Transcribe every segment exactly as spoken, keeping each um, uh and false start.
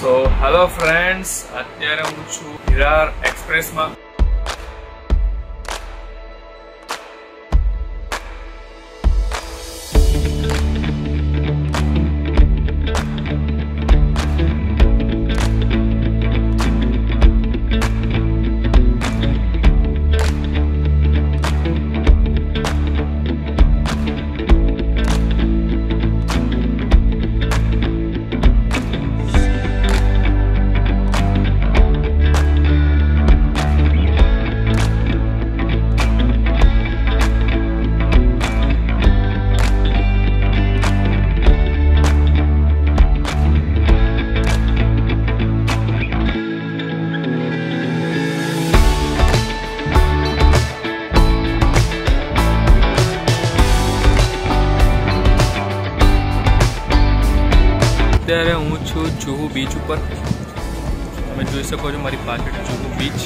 So hello friends, अत्यारे हूँ छू विरार एक्सप्रेस में। અત્યારે હું છું જુહુ બીચ ઉપર। તમે જોઈ શકો છો મારી પાછળ જુહુ બીચ।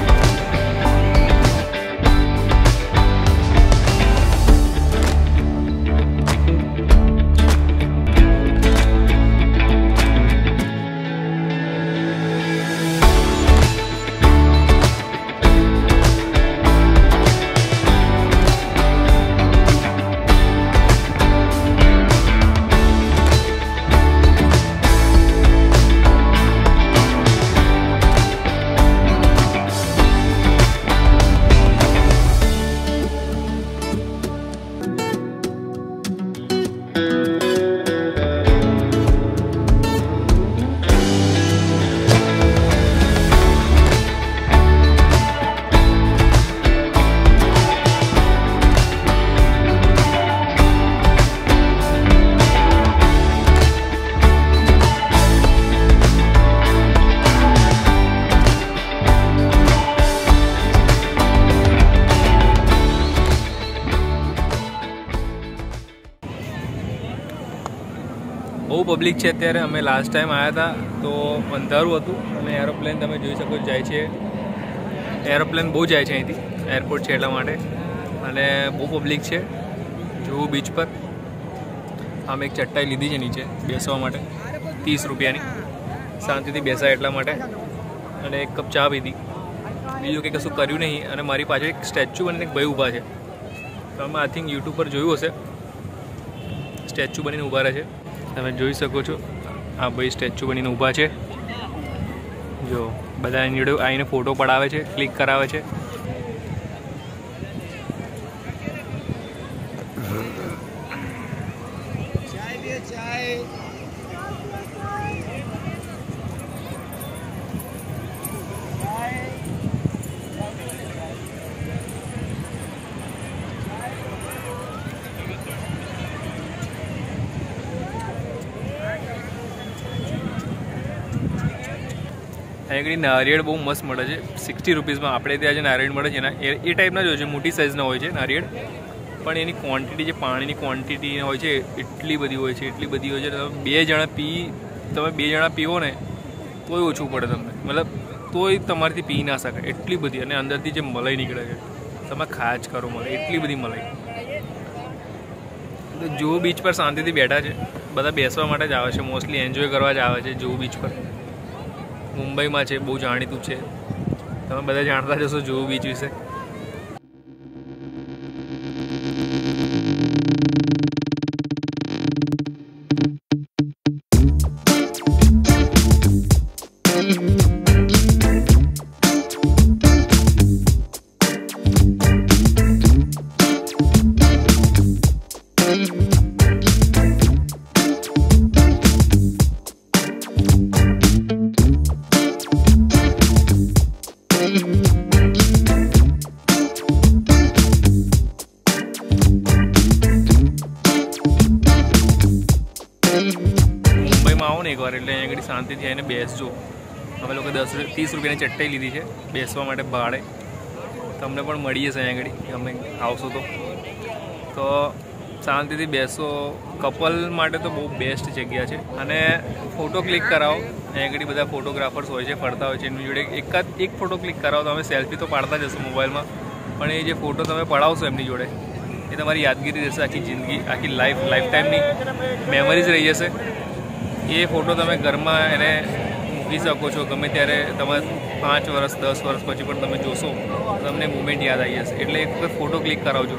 बहु पब्लिक है अत्यारे। अमे लास्ट टाइम आया था तो अंधारू हतुं अने एरोप्लेन तमे जोई शको जाय छे। एरोप्लेन बहु जाय छे अहींथी, एरपोर्ट छे એટલા માટે અને બહુ પબ્લિક છે જુહુ બીચ પર। આમ એક ચટ્ટાઈ લીધી છે નીચે બેસવા માટે तीस રૂપિયાની, શાંતિથી બેસાય એટલા માટે, અને એક કપ ચા પીધી। બીજું કંઈ કશું કર્યું નહીં। અને મારી પાછળ એક સ્ટેચ્યુ બનીને એક ભાઈ ઊભા છે। તમે આઈ થિંક યુટ્યુબ પર જોયું હશે, સ્ટેચ્યુ બનીને ઊભા રહે છે। તમે જોઈ શકો છો આ ભાઈ સ્ટેચ્યુ બનીને ઊભા છે। જો બધા એની જોડે આવીને ફોટો પડાવે છે, ક્લિક કરાવે છે। અહીં નારિયેળ બહુ મસ્ત મળે છે સિક્સટી રૂપીસમાં। આપણે ત્યાં જે નારિયેળ મળે છે ને એ ટાઈપના જ હોય છે, મોટી સાઇઝના હોય છે નારિયેળ, પણ એની ક્વોન્ટિટી જે પાણીની ક્વોન્ટિટી હોય છે એટલી બધી હોય છે, એટલી બધી હોય છે। તમે બે જણા પી તમે બે જણા પીવો ને તોય ઓછું પડે તમને, મતલબ તોય તમારાથી પી ના શકાય એટલી બધી। અને અંદરથી જે મલાઈ નીકળે છે તમે ખા જ કરો મલાઈ, એટલી બધી મલાઈ। તો જુહુ બીચ પર શાંતિથી બેઠા છે બધા, બેસવા માટે જ આવે છે મોસ્ટલી, એન્જોય કરવા જ આવે છે જુહુ બીચ પર। મુંબઈમાં છે, બહુ જાણીતું છે, તમે બધા જાણતા જ હશો જુહુ બીચ વિશે। एक बार એટલે અહીંયા આગળ શાંતિથી આવીને બેસજો। અમે લોકો દસ ત્રીસ રૂપિયાની ચટ્ટાઈ લીધી છે બેસવા માટે ભાડે। તમને પણ મળી જશે અહીંયા આગળ, તમે આવશો તો તો શાંતિથી બેસો। કપલ માટે તો બહુ બેસ્ટ જગ્યા છે। અને ફોટો ક્લિક કરાવો, અહીંયા આગળ બધા ફોટોગ્રાફર્સ હોય છે, ફરતા હોય છે, એની જોડે એકાદ એક ફોટો ક્લિક કરાવો તો અમે સેલ્ફી તો પાડતા જ હશો મોબાઈલમાં, પણ એ જે ફોટો તમે પડાવશો એમની જોડે એ તમારી યાદગીરી રહેશે આખી જિંદગી, આખી લાઈફ લાઈફ ટાઈમની મેમરીઝ રહી જશે। એ ફોટો તમે ઘરમાં એને મૂકી શકો છો ગમે ત્યારે. તમે પાંચ વર્ષ દસ વર્ષ પછી પણ તમે જોશો તમને મુમેન્ટ યાદ આવી જશે. એટલે એક વખત ફોટો ક્લિક કરાવજો.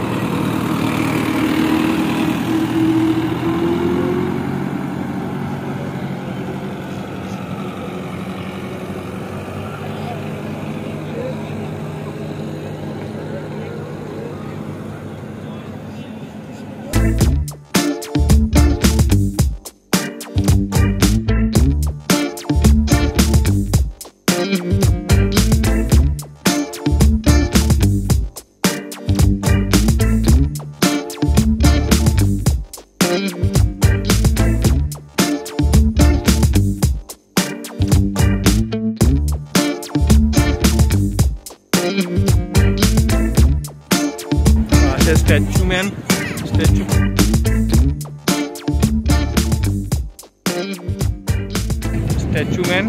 Statue man statue statue man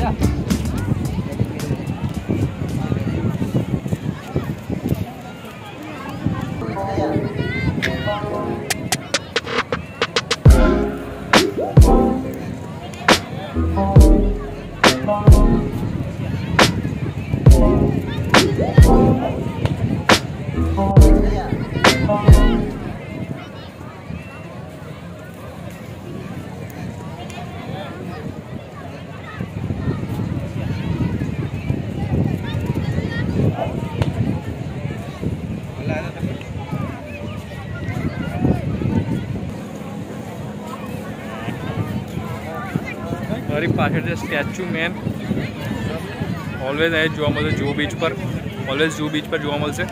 મારી પાછળ છે સ્ટેચ્યુ મેન. ઓલવેઝ અહીંયા જોવા મળશે જુહુ બીચ પર. ઓલવેઝ જુહુ બીચ પર જોવા મળશે.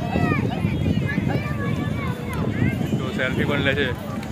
તો સેલ્ફી પણ લે છે.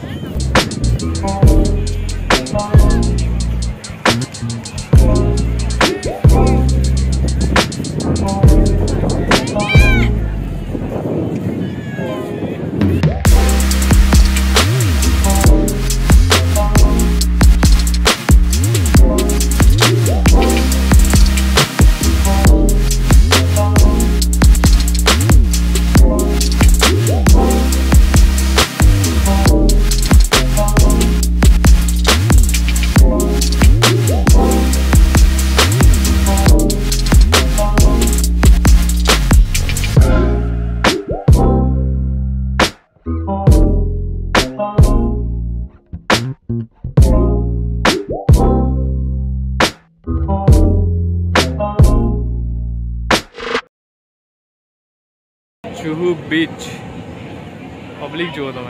जुहू बीच पब्लिक जो તમે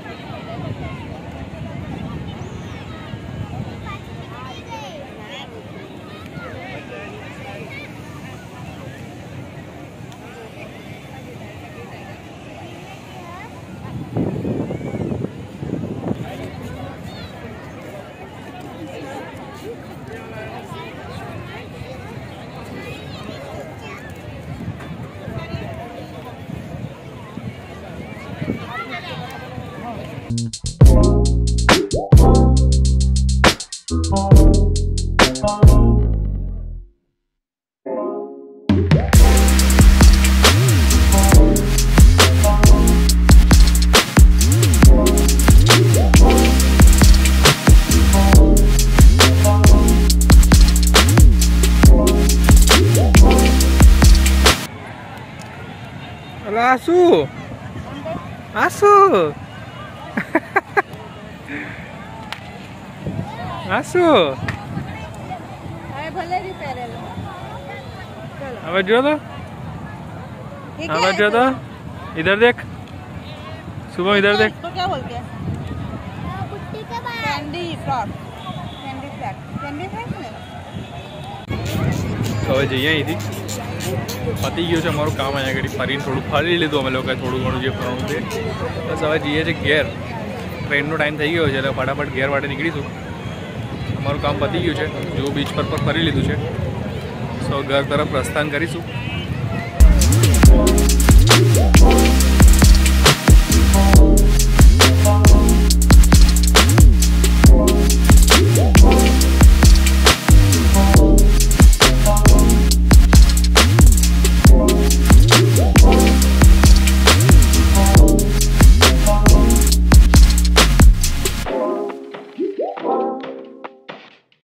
Asu, asu, asu. अब जो तो, अब जो तो, इधर देख, सुबह इधर देख. तो क्या बोलते हैं? Candy float, candy flat, candy flat में. હવે જઈએ અહીંથી પતી ગયું છે અમારું કામ. અહીંયા આગળ ફરીને થોડું ફરી લીધું અમે લોકોએ થોડું ઘણું જે ફરવાનું છે. બસ હવે જઈએ છીએ ઘેર. ટ્રેનનો ટાઈમ થઈ ગયો છે એટલે ફટાફટ ઘેર માટે નીકળીશું. અમારું કામ પતી ગયું છે. જો બીચ પર પર ફરી લીધું છે. સો ઘર તરફ પ્રસ્થાન કરીશું.